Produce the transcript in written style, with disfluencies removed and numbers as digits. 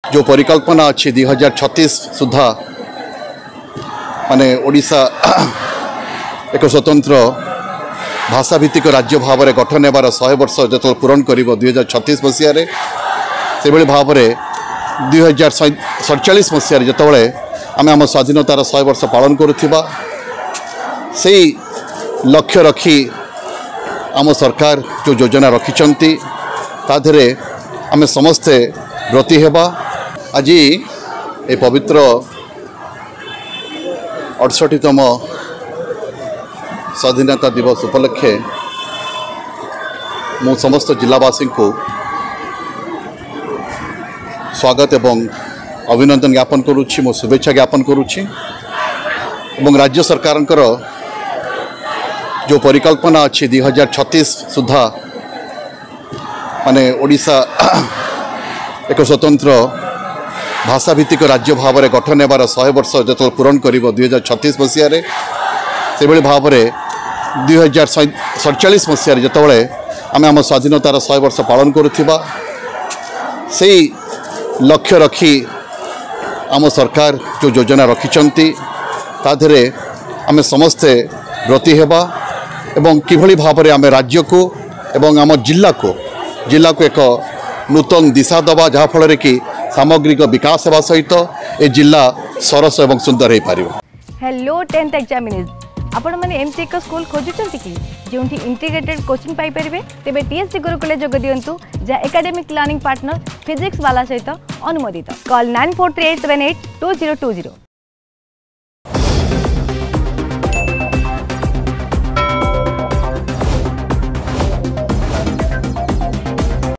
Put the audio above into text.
जो परिकल्पना अच्छी 2036 सुधा माने ओडिशा एक स्वतंत्र भाषाभित्तिक राज्य भाव में गठन होबार 100 वर्ष जो पूरण कर 2036 मसीह से भाव में 2047 मसीह जिते आम आम स्वाधीनतार 100 वर्ष पालन करुवा से लक्ष्य रखी आम सरकार जो योजना रखिंट ताधे आम समस्ते ब्रती हेबा। आज ये पवित्र 68तम स्वाधीनता दिवस उपलक्षे मु समस्त जिलावासी को स्वागत एवं अभिनंदन ज्ञापन करुच्ची, मो शुभेच्छा ज्ञापन करुच्ची। राज्य सरकार जो परिकल्पना अच्छी 2036 सुधा माने ओडिशा एक स्वतंत्र भाषाभित्तिक राज्य भाव में गठन होबार 100 वर्ष जो पूरण कर 2036 मसीह से भाव में 2047 मसीह जिते आम आम स्वाधीनतार 100 वर्ष पालन करुवा से लक्ष्य रखी आम सरकार जो योजना रखिंट ताधे आम समस्ते ब्रती हेबा एवं किभली भाव में आम राज्य को एवं आम जिला को एक नूतन दिशा दबा जहाँफल कि सामग्रिक विकास होगा सहित ए जिला सरस एवं सुंदर हो पार। हेलो 10th एग्जामिनीज आपण मैंने एमती एक स्कूल खोजुंट कि जो इंटीग्रेटेड कोचिंग पाई परिबे तेबे टीएससी गुरुकुल जोग दियंतु जा एकेडमिक लर्निंग पार्टनर फिजिक्स वाला सहित अनुमोदित। कॉल 9438782020।